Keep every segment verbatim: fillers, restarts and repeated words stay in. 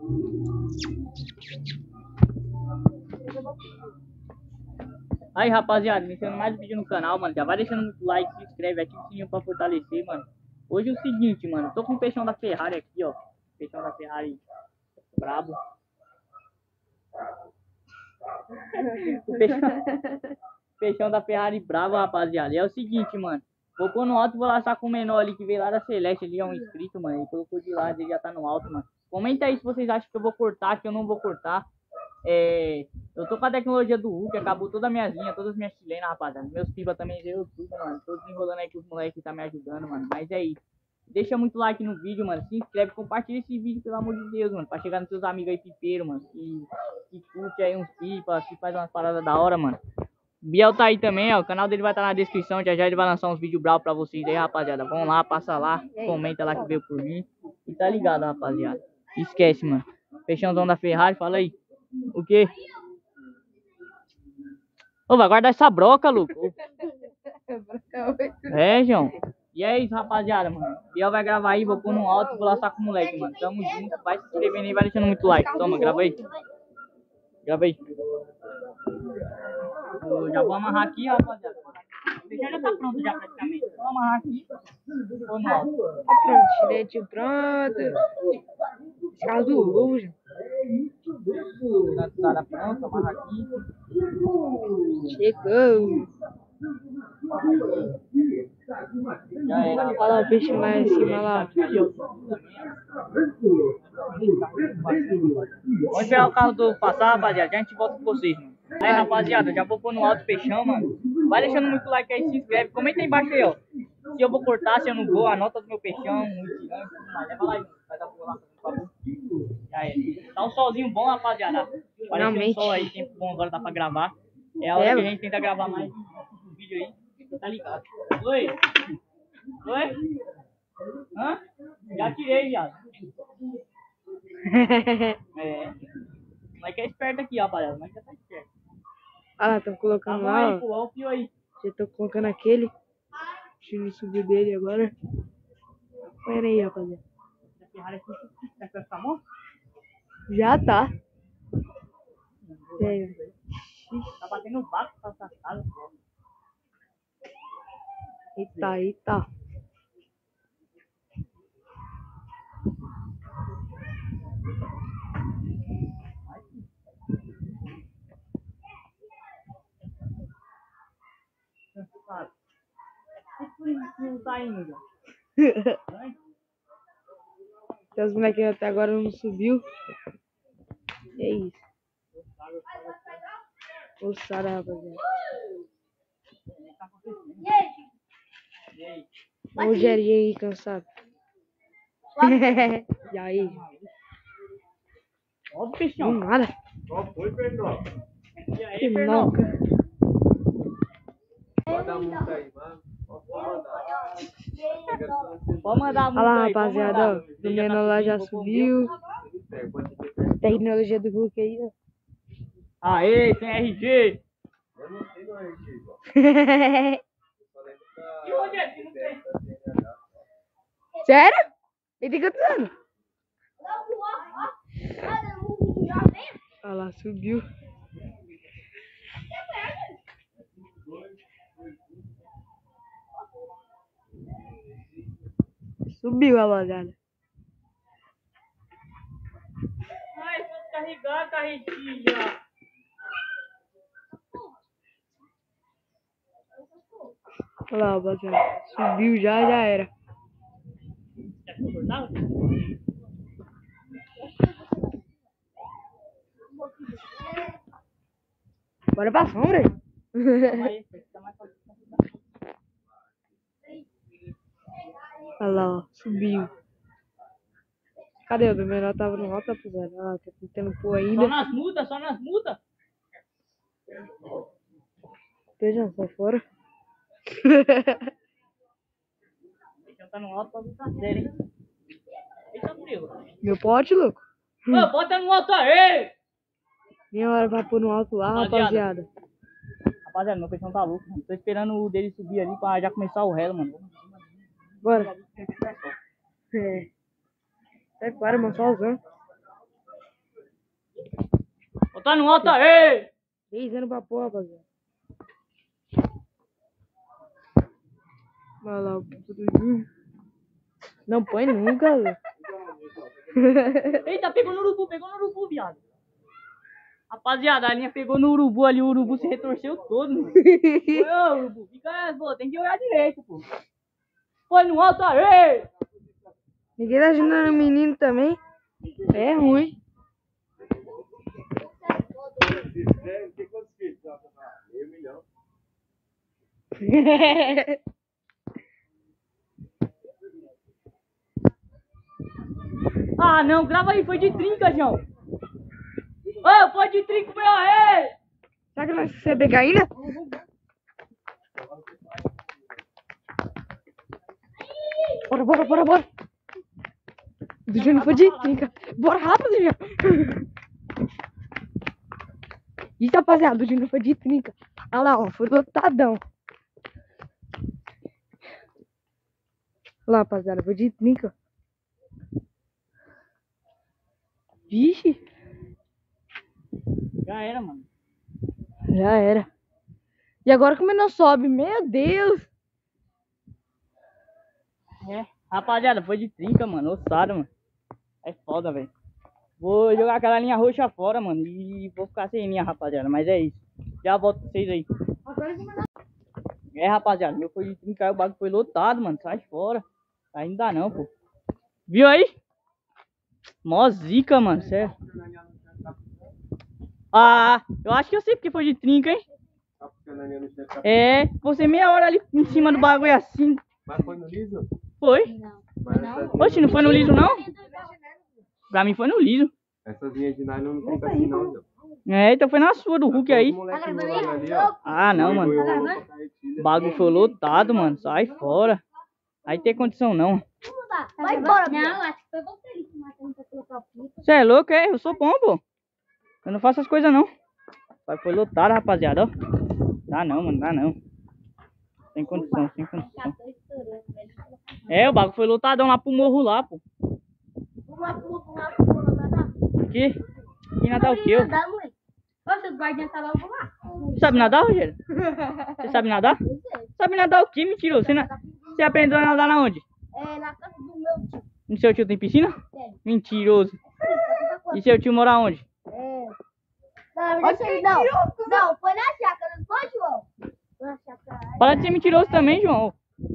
Aí, rapaziada, iniciando mais um vídeo no canal, mano. Já vai deixando muito like, se inscreve, ativa o sininho pra fortalecer, mano. Hoje é o seguinte, mano. Tô com o peixão da Ferrari aqui, ó. Peixão da Ferrari brabo. O peixão, peixão da Ferrari bravo, rapaziada. E é o seguinte, mano. Vou pôr no alto e vou laçar com o menor ali que veio lá da Celeste. Ali é um inscrito, mano. Ele colocou de lado, ele já tá no alto, mano. Comenta aí se vocês acham que eu vou cortar, que eu não vou cortar. É, eu tô com a tecnologia do Hulk, acabou todas as minhas linhas, todas as minhas chilenas, rapaziada. Meus piba também deu tudo, mano. Tô desenrolando aí com os moleques que tá me ajudando, mano. Mas é isso. Deixa muito like no vídeo, mano. Se inscreve, compartilha esse vídeo, pelo amor de Deus, mano. Pra chegar nos seus amigos aí pipeiro, mano. Que, que curte aí uns pipa, que faz umas paradas da hora, mano. Biel tá aí também, ó. O canal dele vai estar tá na descrição. Já já ele vai lançar uns vídeos bravos pra vocês aí, rapaziada. Vão lá, passa lá, comenta lá que veio por mim. E tá ligado, rapaziada. Esquece, mano. Peixãozão da Ferrari, fala aí. O quê? Ô, vai guardar essa broca, Luco. É, João. E é isso, rapaziada, mano. Biel vai gravar aí, vou pôr no alto e vou laçar com o moleque, mano. Tamo junto. Vai se inscrevendo aí, vai deixando muito like. Toma, grava aí. Grava aí. Eu já vou amarrar aqui, rapaziada. O feijão já tá pronto já praticamente. Vou amarrar aqui. Pôr no alto. Tá pronto, chiletinho pronto. Carro do Lujo. Tá pronto, amarrar aqui. Chegou. Já era. Olha lá o peixe lá em cima lá. Vamos esperar o carro do passar, rapaziada. Já a gente volta com vocês, mano. Aí, rapaziada, já vou pôr no alto o peixão, mano. Vai deixando muito like aí, se inscreve. Comenta aí embaixo aí, ó. Se eu vou cortar, se eu não vou, a nota do meu peixão, muito gigante, tudo mais. Leva lá, vai dar por lá, por favor. Já é. Tá um solzinho bom, rapaziada. Parece um sol aí, tempo bom agora, dá pra gravar. É a hora É, que a gente tenta gravar mais um vídeo aí. Você tá ligado? Oi? Oi? Hã? Já tirei, viado. É. Mas que é esperto aqui, rapaziada. Mas já tá esperto. Olha lá, estão colocando Tá lá, aí, ó. pô, olha o fio aí. Já tô colocando aquele. Deixa eu subir dele agora. Pera aí, rapaziada. A Ferrari aqui, será que vai ficar bom? Já tá. É. Tá batendo o vácuo pra essa casa. Eita, eita. Cansado. Por isso que não tá indo. Então, os molequinhos até agora não subiu. É isso. Forçaram, rapaziada. Olha o Gerinho aí, cansado. E aí? Ó o Do peixão. nada. Qual foi, Pedro? E aí, Que Fernão? louca. Manda a multa aí, mano. Pode mandar a multa Olha lá, aí, pode rapaziada, mandar. ó. O menor lá já vou pôr o subiu. meu. Tecnologia do Hulk aí, ó. Aê, tem R G. Eu não sei no R G, ó. E onde é que não tem? Sério? Ele tem quantos anos? Olha lá, subiu. Subiu, rapaziada. Ai, vou carregar a carretilha. Olha lá, rapaziada. Subiu já, já era. Quer concordar? Bora pra sombra. Calma aí, fica mais fácil. Olha lá, ó. Subiu. Cadê? O menor tava no alto, rapaziada. Olha lá, tá tentando pôr Só ainda. nas multas, só nas multas. Feijão, sai fora. Deixa tá no alto pra buscar sério, hein? Eita, frio. Meu pote, louco. Ô, bota no alto aí! Minha hora pra pôr no alto lá, Rapaziada. rapaziada. Rapaziada, meu peixão tá louco, mano. Tô esperando o dele subir ali pra já começar o relo, mano. Bora. É. Sai fora, mano, só usando. Tá no alto aí! três anos pra porra, rapaziada. Vai lá, o puto do Júnior. Não põe nunca, velho. Eita, pegou no urubu, pegou no urubu, viado. Rapaziada, a linha pegou no urubu ali, o urubu se retorceu todo, mano. Ô, urubu, fica, pô, tem que olhar direito, pô. Põe no alto aí! Ninguém tá ajudando o menino também. É ruim. Tem quantos filhos? Meio milhão. Ah, não, grava aí, foi de trinca, João. Ô, foi de trinca, meu aí! Será que nós você pegar ainda? Bora, bora, bora, bora. O Júnior foi de trinca. Bora rápido, Júnior. Isso, rapaziada, o Júnior foi de trinca. Olha lá, ó, foi lotadão. Olha lá, rapaziada, foi de trinca. Vixe. Já era, mano. Já era. E agora como não sobe? Meu Deus. É, rapaziada, foi de trinca, mano, ossada, mano. É foda, velho. Vou jogar aquela linha roxa fora, mano, e vou ficar sem linha, rapaziada, mas é isso. Já volto pra vocês aí. É, rapaziada, meu foi de trinca, o bagulho foi lotado, mano, sai fora. Ainda dá não, pô. Viu aí? Mó zica, mano, sério. Ah, eu acho que eu sei porque foi de trinca, hein? É, você meia hora ali em cima do bagulho assim. Mas foi no liso? Foi? Não. Oxe, não foi no liso, não? Pra mim foi no liso. Essas linhas de nylon não tem assim não, Zé. É, então foi na sua do Hulk aí. Os moleques rolando ali, ó. Ah, não, mano. O bagulho foi lotado, mano. Sai fora. Aí tem condição, não. Vai embora, não, acho que foi você que matou pra colocar o pico. Você é louco, é? Eu sou bom, pô. Eu não faço essas coisas, não. Mas foi lotado, rapaziada, ó. Dá não, mano, dá não. Sem condição, sem condição. É, o bagulho foi lotadão lá pro morro lá, pô. Vamos lá, vamos lá, vamos lá, nadar. Aqui? Aqui nadar o quê? ó? Nadar, mãe. Nossa, os guardiões tá lá, eu vou lá. Você sabe nadar, Rogério? Você sabe nadar? Sabe nadar o quê, mentiroso? Você, na... Você aprendeu a nadar na onde? É, na casa do meu tio. No seu tio tem piscina? Tem. Mentiroso. E seu tio mora onde? É. Não, não, sei, não. Não, foi na chácara, não foi, João? Na chácara. Para de ser mentiroso também, João.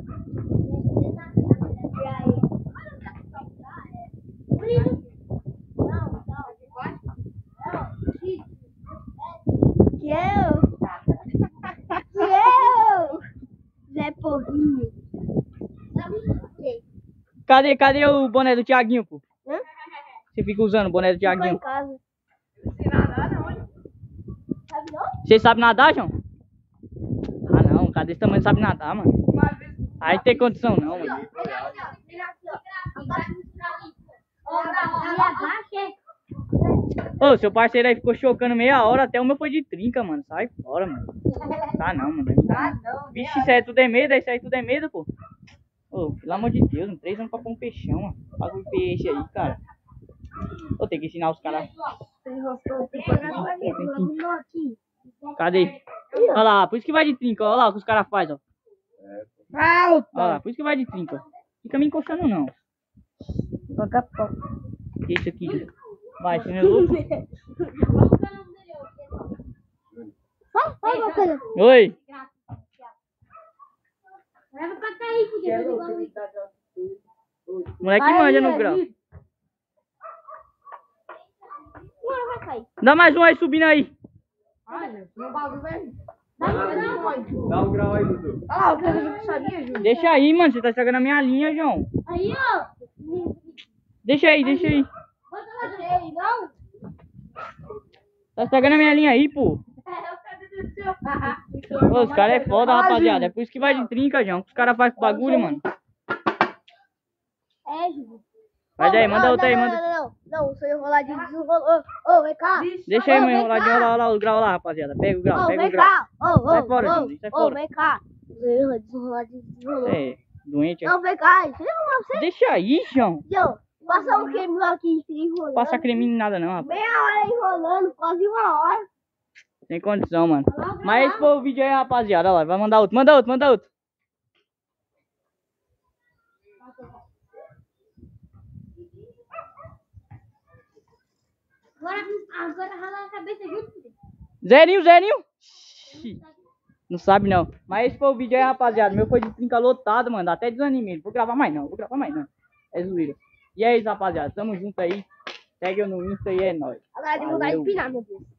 Que eu? Que eu? Zé Porrinho. Cadê, cadê o boné do Thiaguinho, pô? Hã? Você fica usando o boné do Ficou em Thiaguinho. casa. Você nadar não? Sabe não? Você sabe nadar, João? Ah, não. Cadê esse tamanho não sabe nadar, mano? Aí tem condição, não, mano. Ô, seu parceiro aí ficou chocando meia hora, até o meu foi de trinca, mano. Sai fora, mano. Tá não, mano. Tá não. Vixe, isso aí tudo é medo, isso aí tudo é medo, pô. Ô, pelo amor de Deus, mano. Três anos pra pôr um peixão, mano. Faz um peixe aí, cara. Vou ter que ensinar os caras. Cadê? Olha lá, por isso que vai de trinca, olha lá o que os caras fazem, ó. Olha lá, por isso que vai de trinca, ó. Fica me encostando, não. Que isso aqui? Vai, você não é louco? Fala, fala uma coisa. Oi. Leva pra cair, porque eu vou Moleque manja no grau. Uma vai cair. Dá mais um aí subindo aí. Dá um grau aí, Dudu. Ah, o cara não sabia, Júnior. Deixa aí, mano. Você tá estragando a minha linha, João. Aí, ó. Deixa aí, deixa aí. Bota na cheia, não? Tá estragando a minha linha aí, pô. Ô, os caras é foda, rapaziada. É por isso que vai de trinca, João. Os caras fazem bagulho, mano. É, Júlio. Faz aí, manda Não, outra aí, não, manda. Não, não, não. Não, o seu enroladinho desenrolou. Ô, vem cá. Deixa aí, Ô, meu vem enroladinho. cá. Olha lá, olha lá o grau lá, rapaziada. Pega o grau, Ô, pega o vem grau. cá. Ô, ô, Sai fora, ô, Júlio, sai ô, fora. vem cá. O seu enroladinho desenrolou. Você é doente, é? Não, vem cá. Deixa eu você. Deixa aí, João. João, Passar o creme aqui enrolando. Passa creme em nada não, rapaz. Meia hora enrolando, quase uma hora. Sem condição, mano. Mas esse foi o vídeo aí, rapaziada. Olha lá, vai mandar outro. Manda outro, manda outro. Agora, agora rala a cabeça junto. Zerinho, zerinho. Não sabe não. Mas esse foi o vídeo aí, rapaziada. Meu foi de trinca lotado, mano. Até desanimei. Vou gravar mais não. Vou gravar mais não. É zoeira. E é isso, rapaziada. Tamo junto aí. Segue eu no Insta e é nóis. Agora eu vou dar Valeu. espinar, meu Deus.